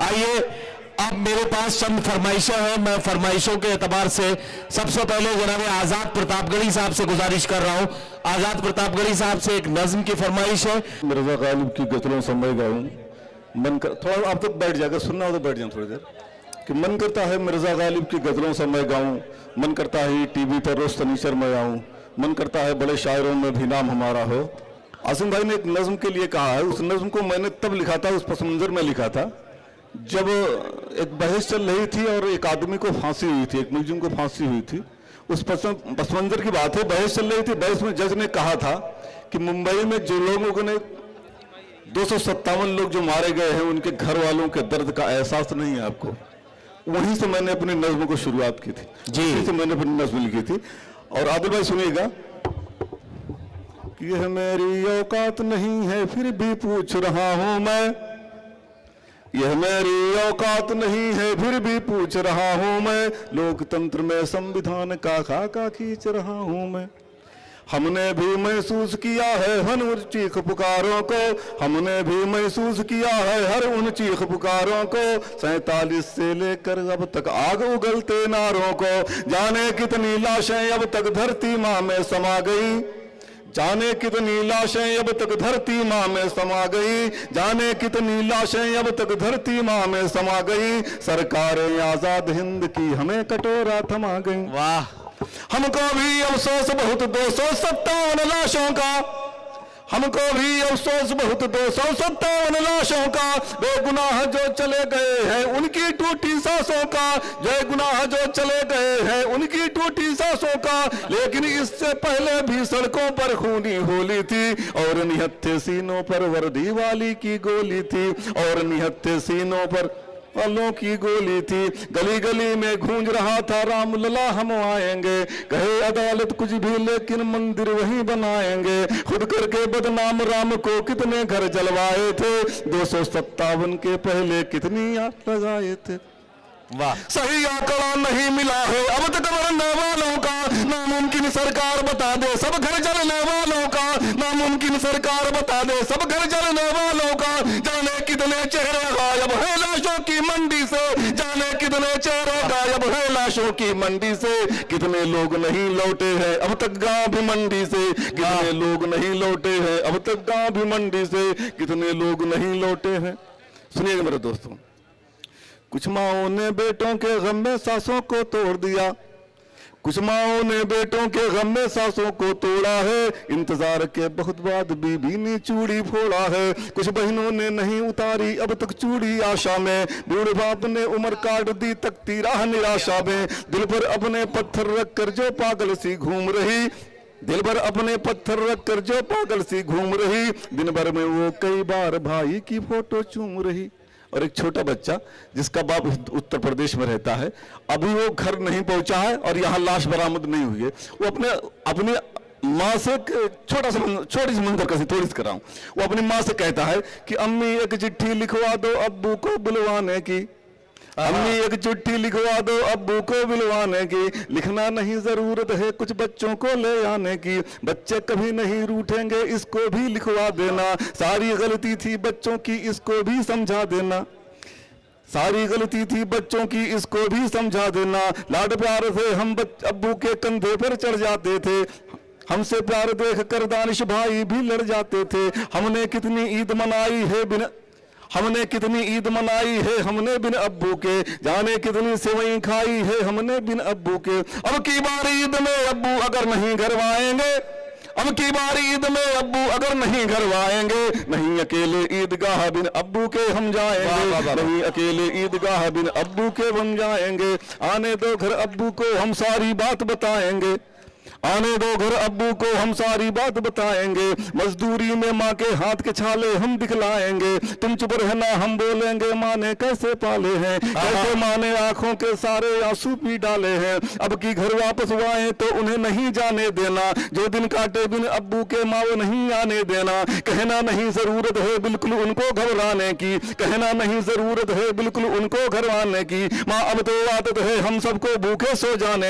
आइए, अब मेरे पास चंद फरमाइशें हैं। मैं फरमाइशों के एतबार से सबसे पहले जनाब आज़ाद प्रतापगढ़ी साहब से गुजारिश कर रहा हूँ। आज़ाद प्रतापगढ़ी साहब से एक नज्म की फरमाइश है। मिर्जा गालिब की गज़लों से मैं गाऊं, मन कर थोड़ा आप तक बैठ जाएगा, सुनना हो तो बैठ जाऊं थोड़ी देर। कि मन करता है मिर्जा गालिब की गज़लों से मैं गाऊं, मन करता है टीवी पर रोज शनिचर में आऊं, मन करता है बड़े शायरों में भी नाम हमारा हो। आसिम भाई ने एक नज्म के लिए कहा है, उस नज्म को मैंने तब लिखा था, उस पस मंजर में लिखा था जब एक बहस चल रही थी और एक आदमी को फांसी हुई थी, एक मुलजिम को फांसी हुई थी। उस पस मंजर की बात है, बहस चल रही थी। बहस में जज ने कहा था कि मुंबई में जो लोगों ने 257 लोग जो मारे गए हैं, उनके घर वालों के दर्द का एहसास नहीं है आपको। वहीं से मैंने अपनी नज्म को शुरुआत की थी जी, वहीं से मैंने अपनी नज्म लिखी थी। और आदिल भाई सुनिएगा कि यह मेरी औकात नहीं है फिर भी पूछ रहा हूं मैं, यह मेरी औकात नहीं है फिर भी पूछ रहा हूं मैं, लोकतंत्र में संविधान का खाका खींच रहा हूं मैं। हमने भी महसूस किया है हर उन चीख पुकारों को, हमने भी महसूस किया है हर उन चीख पुकारों को, 47 से लेकर अब तक आग उगलते नारों को। जाने कितनी लाशें अब तक धरती माँ में समा गई, जाने कितनी लाशें अब तक धरती माँ में समा गई, जाने कितनी लाशें अब तक धरती माँ में समा गई, सरकारें आजाद हिंद की हमें कटोरा थमा गई। वाह, हमको भी अफसोस बहुत 257 लाशों का, हमको भी अफसोस बहुत 257 लाशों का, बेगुनाह जो चले गए हैं उनकी टूटी सांसों का, बेगुनाह जो चले गए हैं उनकी टूटी सांसों का। लेकिन इससे पहले भी सड़कों पर खूनी होली थी और निहत्थे सीनों पर वर्दी वाली की गोली थी, और निहत्थे सीनों पर वालों की गोली थी। गली गली में गूंज रहा था राम लला हम आएंगे, कहे अदालत कुछ भी लेकिन मंदिर वहीं बनाएंगे। खुद करके बदनाम राम को कितने घर जलवाए थे, 257 के पहले कितनी आग लगाए थे। वाह, सही आंकड़ा नहीं मिला है अब तक मरने वालों का, नामुमकिन सरकार बता दे सब घर जलने वालों का, नामुमकिन सरकार बता दे सब घर जलने वालों का। जाने कितने चेहरे गायब है लाशों की मंडी से, जाने कितने चेहरे गायब है लाशों की मंडी से, कितने लोग नहीं लौटे हैं अब तक गांव भी मंडी से, कितने लोग नहीं लौटे हैं अब तक गांव भी मंडी से, कितने लोग नहीं लौटे हैं। सुनिएगा मेरे दोस्तों, कुछ माओं ने बेटों के गम में सासों को तोड़ दिया, कुछ माओं ने बेटों के गम में सासों को तोड़ा है, इंतजार के बहुत बाद बीबी ने चूड़ी फोड़ा है। कुछ बहनों ने नहीं उतारी अब तक चूड़ी आशा में, बूढ़े बाप ने उम्र काट दी तकती राह निराशा में। दिल पर अपने पत्थर रख कर जो पागल सी घूम रही, दिल पर अपने पत्थर रख कर जो पागल सी घूम रही, दिन भर में वो कई बार भाई की फोटो चूम रही। और एक छोटा बच्चा जिसका बाप उत्तर प्रदेश में रहता है, अभी वो घर नहीं पहुंचा है और यहाँ लाश बरामद नहीं हुई है। वो अपनी माँ से छोटी सी मंजर कैसे थोड़ी सी कराऊं, वो अपनी माँ से कहता है कि अम्मी एक चिट्ठी लिखवा दो अब्बू को बुलवाने की, अम्मी एक चिट्ठी लिखवा दो अब्बू को बुलवाने की, लिखना नहीं जरूरत है कुछ बच्चों को ले आने की, बच्चे कभी नहीं रूठेंगे इसको भी लिखवा देना, सारी गलती थी बच्चों की इसको भी समझा देना, सारी गलती थी बच्चों की इसको भी समझा देना। लाड प्यार से हम अब्बू के कंधे पर चढ़ जाते थे, हमसे प्यार देख कर दानिश भाई भी लड़ जाते थे। हमने कितनी ईद मनाई है बिना, हमने कितनी ईद मनाई है हमने बिन अब्बू के, जाने कितनी सेवई खाई है हमने बिन अब्बू के। अब की बार ईद में अब्बू अगर नहीं घर आएंगे, अब की बार ईद में अब्बू अगर नहीं घर आएंगे, नहीं अकेले ईदगाह बिन अब्बू के हम जाएंगे, नहीं अकेले ईदगाह बिन अब्बू के हम जाएंगे। आने दो घर अब्बू को हम सारी बात बताएंगे, आने दो घर अब्बू को हम सारी बात बताएंगे, मजदूरी में माँ के हाथ के छाले हम दिखलाएंगे। तुम चुप रहना हम बोलेंगे माँ ने कैसे पाले हैं, कैसे माँ ने आंखों के सारे आंसू पी डाले हैं। अब की घर वापस आए तो उन्हें नहीं जाने देना, जो दिन काटे बिन अब्बू के माँ वो नहीं आने देना। कहना नहीं जरूरत है बिल्कुल उनको घबराने की, कहना नहीं जरूरत है बिल्कुल उनको घबराने की। माँ अब तो आदत है हम सबको भूखे सो जाने की,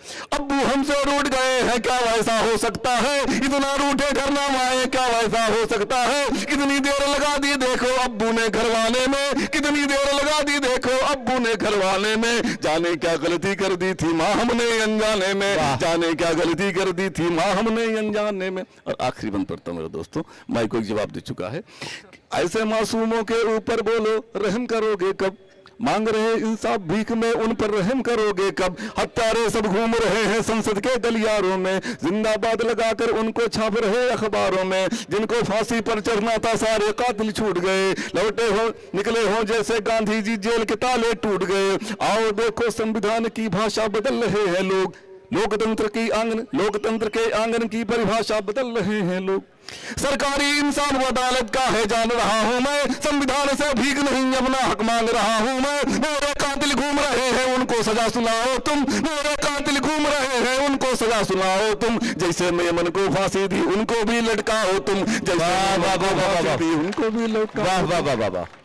अब्बू हमसे रूठ गए हैं, क्या वैसा हो सकता है? इतना रूठे घर ना आए, क्या वैसा हो सकता है? कितनी देर लगा दी देखो अब्बू ने घरवाने में, कितनी देर लगा दी देखो अब्बू ने घरवाने में। जाने क्या गलती कर दी थी माँ हमने अनजाने में, जाने क्या गलती कर दी थी माँ हमने अनजाने में। और आखिरी बंद पढ़ता हूं मेरे दोस्तों, माई को एक जवाब दे चुका है। ऐसे मासूमों के ऊपर बोलो रहम करोगे कब? मांग रहे इंसाफ भीख में उन पर रहम करोगे कब? हत्यारे सब घूम रहे हैं संसद के गलियारों में, जिंदाबाद लगाकर उनको छाप रहे अखबारों में। जिनको फांसी पर चढ़ना था सारे कातिल छूट गए, लौटे हो निकले हो जैसे गांधी जी जेल के ताले टूट गए। आओ देखो संविधान की भाषा बदल रहे हैं लोग, लोकतंत्र के आंगन की परिभाषा बदल रहे हैं लोग। सरकारी इंसान व अदालत का है जान रहा हूं मैं, संविधान से भीख नहीं अपना हक मांग रहा हूं मैं। मेरे कातिल घूम रहे हैं उनको सजा सुनाओ तुम, मेरे कातिल घूम रहे हैं उनको सजा सुनाओ तुम। जैसे मेमन को फांसी दी उनको भी लटकाओ तुम, जैसे उनको भी लटकाओ। वाह वाह वाह वाह।